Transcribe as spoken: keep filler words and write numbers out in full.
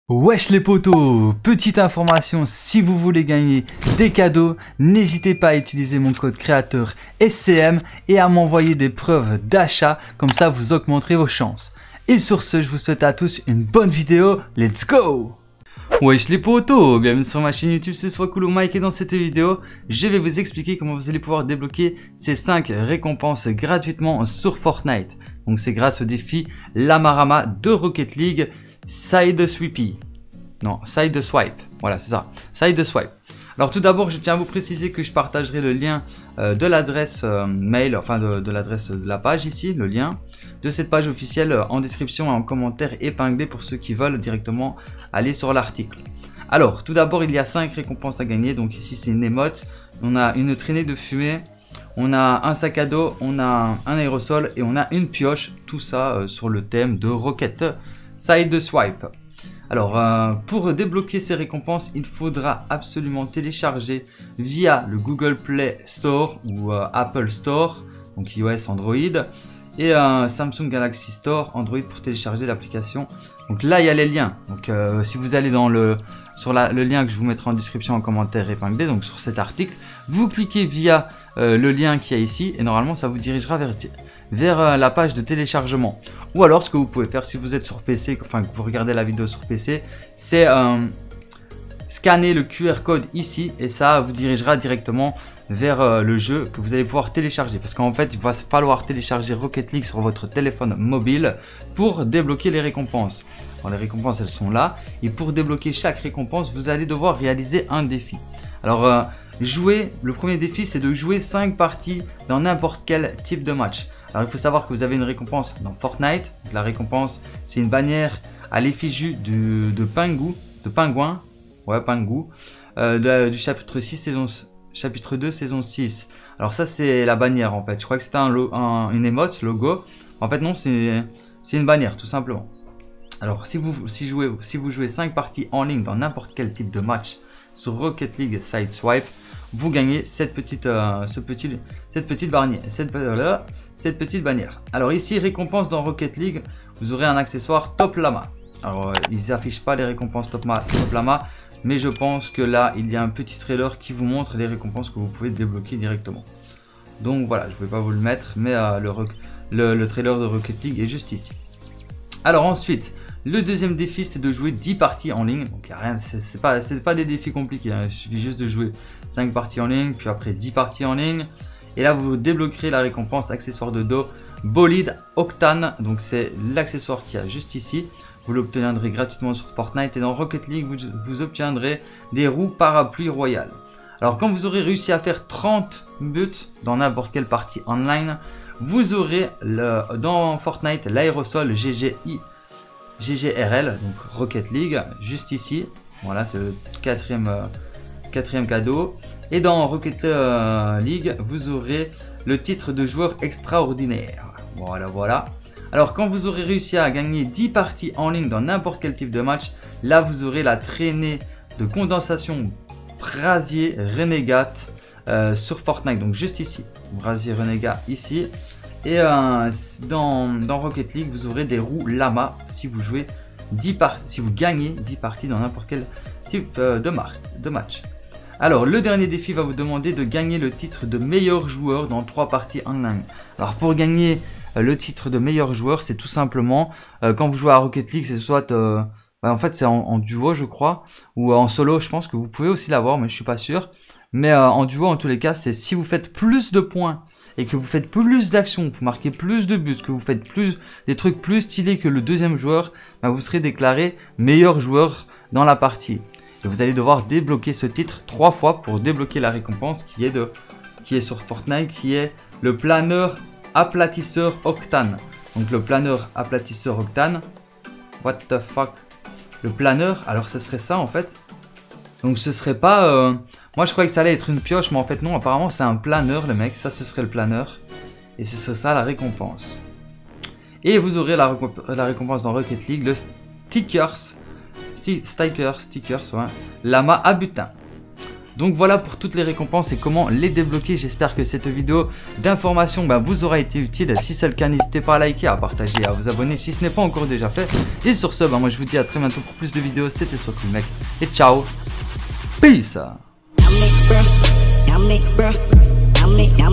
Wesh les potos, petite information, si vous voulez gagner des cadeaux, n'hésitez pas à utiliser mon code créateur S C M et à m'envoyer des preuves d'achat, comme ça vous augmenterez vos chances. Et sur ce, je vous souhaite à tous une bonne vidéo, let's go! Wesh les potos, bienvenue sur ma chaîne YouTube, c'est Swakulu Mike et dans cette vidéo, je vais vous expliquer comment vous allez pouvoir débloquer ces cinq récompenses gratuitement sur Fortnite. Donc c'est grâce au défi Lamarama de Rocket League. Side Sweepy. Non, Side Swipe. Voilà, c'est ça. Side Swipe. Alors tout d'abord, je tiens à vous préciser que je partagerai le lien euh, de l'adresse euh, mail, enfin de, de l'adresse de la page ici, le lien de cette page officielle euh, en description et en commentaire épinglé pour ceux qui veulent directement aller sur l'article. Alors, tout d'abord, il y a cinq récompenses à gagner. Donc ici, c'est une émote. On a une traînée de fumée. On a un sac à dos. On a un aérosol et on a une pioche. Tout ça euh, sur le thème de Rocket Side Swipe. Alors euh, pour débloquer ces récompenses, il faudra absolument télécharger via le Google Play Store ou euh, Apple Store, donc iOS, Android, et euh, Samsung Galaxy Store, Android pour télécharger l'application. Donc là il y a les liens. Donc euh, si vous allez dans le sur la, le lien que je vous mettrai en description en commentaire épinglé, donc sur cet article, vous cliquez via euh, le lien qu'il y a ici et normalement ça vous dirigera vers vers euh, la page de téléchargement. Ou alors ce que vous pouvez faire si vous êtes sur P C, enfin que vous regardez la vidéo sur P C, c'est euh, scanner le Q R code ici et ça vous dirigera directement vers euh, le jeu que vous allez pouvoir télécharger. Parce qu'en fait il va falloir télécharger Rocket League sur votre téléphone mobile pour débloquer les récompenses. Alors, les récompenses elles sont là et pour débloquer chaque récompense vous allez devoir réaliser un défi. Alors euh, jouer, le premier défi c'est de jouer cinq parties dans n'importe quel type de match. Alors il faut savoir que vous avez une récompense dans Fortnite. La récompense c'est une bannière à l'effigie de, de Pingu, de pingouin, ouais Pingu, euh, de, du chapitre six saison, chapitre deux saison six. Alors ça c'est la bannière en fait. Je crois que c'était un, un, une émote, logo. En fait non, c'est c'est une bannière tout simplement. Alors si vous si jouez si vous jouez cinq parties en ligne dans n'importe quel type de match sur Rocket League Side Swipe, vous gagnez cette petite, euh, ce petit, cette petite bannière, cette, euh, cette petite bannière. Alors ici, récompense dans Rocket League, vous aurez un accessoire Top Lama. Alors euh, ils n'affichent pas les récompenses Top, Top Lama, mais je pense que là, il y a un petit trailer qui vous montre les récompenses que vous pouvez débloquer directement. Donc voilà, je ne vais pas vous le mettre, mais euh, le, le, le trailer de Rocket League est juste ici. Alors ensuite, le deuxième défi c'est de jouer dix parties en ligne. Donc il y a rien, c'est pas, pas des défis compliqués, hein. Il suffit juste de jouer cinq parties en ligne, puis après dix parties en ligne. Et là vous débloquerez la récompense accessoire de dos Bolide Octane. Donc c'est l'accessoire qu'il y a juste ici. Vous l'obtiendrez gratuitement sur Fortnite et dans Rocket League vous, vous obtiendrez des roues parapluie royales. Alors quand vous aurez réussi à faire trente buts dans n'importe quelle partie online, vous aurez le, dans Fortnite l'aérosol G G I G G R L, donc Rocket League, juste ici. Voilà, c'est le quatrième, euh, quatrième cadeau. Et dans Rocket euh, League, vous aurez le titre de joueur extraordinaire. Voilà, voilà. Alors, quand vous aurez réussi à gagner dix parties en ligne dans n'importe quel type de match, là, vous aurez la traînée de condensation Brasier Renegade euh, sur Fortnite. Donc, juste ici. Brasier Renegade ici. Et euh, dans, dans Rocket League, vous aurez des roues Lama si vous jouez dix parties, si vous gagnez dix parties dans n'importe quel type euh, de, de match. Alors, le dernier défi va vous demander de gagner le titre de meilleur joueur dans trois parties online. Alors, pour gagner euh, le titre de meilleur joueur, c'est tout simplement euh, quand vous jouez à Rocket League, c'est soit euh, bah, en fait c'est en, en duo, je crois, ou en solo. Je pense que vous pouvez aussi l'avoir, mais je suis pas sûr. Mais euh, en duo, en tous les cas, c'est si vous faites plus de points et que vous faites plus d'actions, vous marquez plus de buts, que vous faites plus des trucs plus stylés que le deuxième joueur, bah vous serez déclaré meilleur joueur dans la partie. Et vous allez devoir débloquer ce titre trois fois pour débloquer la récompense qui est, de, qui est sur Fortnite, qui est le planeur aplatisseur Octane. Donc le planeur aplatisseur Octane, what the fuck, le planeur, alors ce serait ça en fait. Donc ce serait pas... Euh, moi je croyais que ça allait être une pioche, mais en fait non, apparemment c'est un planeur le mec, ça ce serait le planeur. Et ce serait ça la récompense. Et vous aurez la, la récompense dans Rocket League, le stickers, sti stickers, stickers, ouais, Lama à butin. Donc voilà pour toutes les récompenses et comment les débloquer. J'espère que cette vidéo d'information bah, vous aura été utile. Si c'est le cas, n'hésitez pas à liker, à partager, à vous abonner si ce n'est pas encore déjà fait. Et sur ce, bah, moi je vous dis à très bientôt pour plus de vidéos. C'était SwapMec et ciao. Peace.